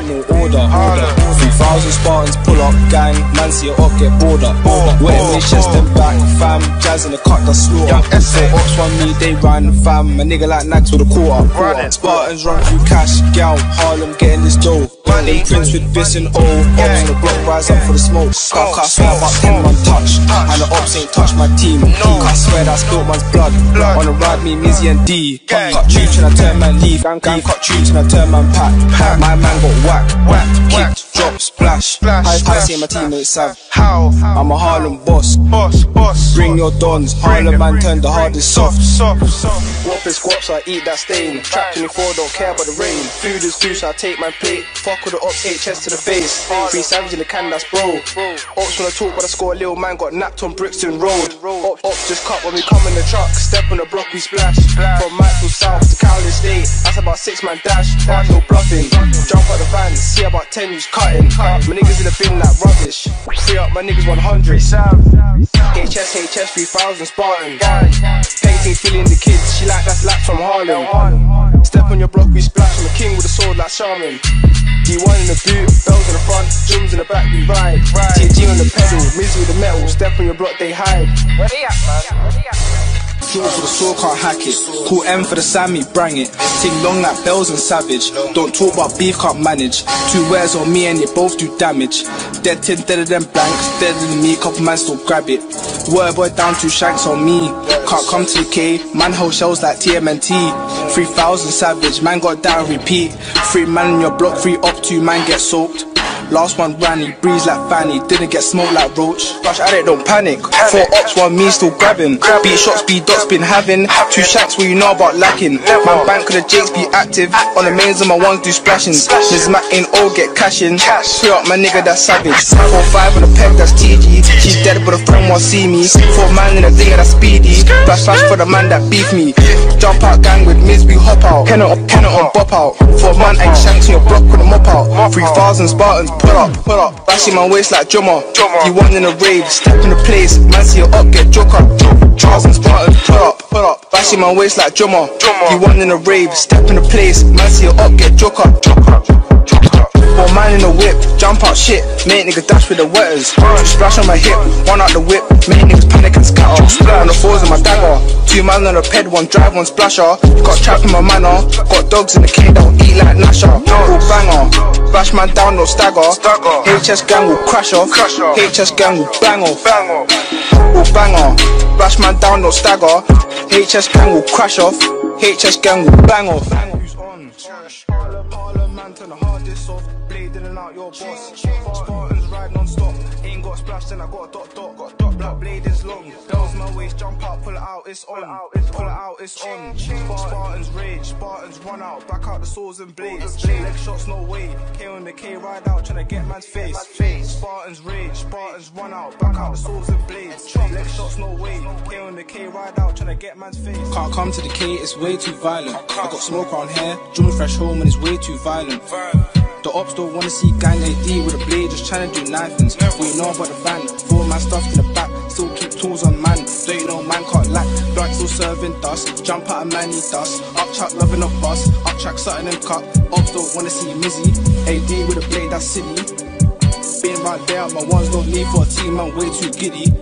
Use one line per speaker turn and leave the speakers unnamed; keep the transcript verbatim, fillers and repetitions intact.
no order. Three thousand Spartans pull up, gang, man see it up, get bored up. Wet in chest and back, fam, jazz in the cut, that's slaughter. So ops want me, they run, fam, a nigga like Nags with a quarter. Spartans run through cash, gal, Harlem getting this dough. They prince with Biss and O, ops on the block rise up for the smoke. Cut, cut, swear about ten man touch, and the ops ain't touch my team. I swear that spilt man's blood, on the ride me, Mizzy and D. Cut, cut, chooch and I turn man leave, gang, gang, cut, chooch and I turn man pack. My man got whacked, whacked, kicked, drop, splash. High, high, say my teammates have. How? I'm a Harlem boss, boss, boss. Bring your dons, Harlem man turn the hardest soft, soft, soft. Whop is squats, I eat that stain. Trap twenty-four, don't care about the rain. Food is food, so I take my plate. Fuck with the ops, H S to the face. Free savage in the can, that's bro. Ops wanna talk, but I score a little man got napped on Brixton Road. Ops, ops just cut when we come in the truck. Step on the block, we splash. From Maxwell South to Cowley State, that's about six man dash. No bluffing. Jump out the van, see about ten who's cutting. My niggas in the bin like rubbish. Free up my niggas one hundred. H S, H S, three thousand Spartan. Painting, feeling the kids, she like that's laps from Harlem. Step on your block, we splash. I'm a king with a sword like Shaman. D one in the boot, bells in the front, drums in the back, we ride. T G on the pedal, Mizzy with the metal, step on your block, they hide. Where they at, man? Where they at? Flow for the soul, can't hack it. Call M for the Sammy, brang it. Ting long like bells and savage. Don't talk about beef, can't manage. Two wares on me and they both do damage. Dead tin, deader than blanks, deader than me, couple man still grab it. Word boy down, two shanks on me. Can't come to the K, man hold shells like T M N T. Three thousand savage, man got down, repeat. Three man in your block, three up, two man get soaked. Last one ran, he breeze like Fanny, didn't get smoked like Roach. Rush at it, don't panic. Four ops, one me still grabbing. Beat shots, beat dots, been having. Two shanks where you know about lacking. My bank of the Jakes be active. On the mains of my ones do splashing. Miz Mac ain't all get cashing. Free up my nigga, that's savage. Four five on the peg, that's T G. She's dead but a friend won't see me. Four man in a dinger, that's speedy. Flash flash for the man that beef me. Jump out gang with Miz, we hop out. Kenna up, Kenna on bop out. Four man ain't shanks in your block with a mop out. Three thousand Spartans. Pull up, pull up, bashing my waist like drummer. You want in a rave, step in the place, man see you up, get joke up. Charles and Spartans, pull up, pull up, bashing my waist like drummer. You want in a rave, step in the place, man see you up, get joke up. Four man in the whip, jump out shit, make nigga dash with the wetters. Splash on my hip, one out the whip, make niggas panic and scatter. On the fours of my dagger, two man on the ped, one drive, one splasher. Got trap in my manor, got dogs in the K, don't eat like Nasher. All banger, bash man down, no stagger. H S gang will crash off, H S gang will bang off. All banger, bash man down, no stagger. H S gang will crash off, H S gang will bang off. Who's on? Harlem man turn the hardest off. Blade in and out your boss. Spartans ride non-stop. Ain't got splash, then I got a dot dot. Got a dot, black blade is long. Bells my waist, jump out, pull it out, it's on. Pull it out, it's on. Spartans rage, Spartans run out, back out the swords and blades. Leg shots, no way. K on the K, ride out, tryna get man's face. Spartans rage, Spartans run out, back out the swords and blades. Leg shots, no way. K on the K, ride out, tryna get man's face. Can't come to the K, it's way too violent. I got smoke around here, June fresh home and it's way too violent. The ops don't wanna see gang A D with a blade, just tryna do knifings. We know about the van, four man stuff in the back, still keep tools on man. Don't you know man can't lack, blood still serving dust. Jump out a man need dust, up track loving up bus, up track something and cut. Ops don't wanna see Mizzy, A D with a blade that's silly. Being right there, my ones don't need for a team, man way too giddy.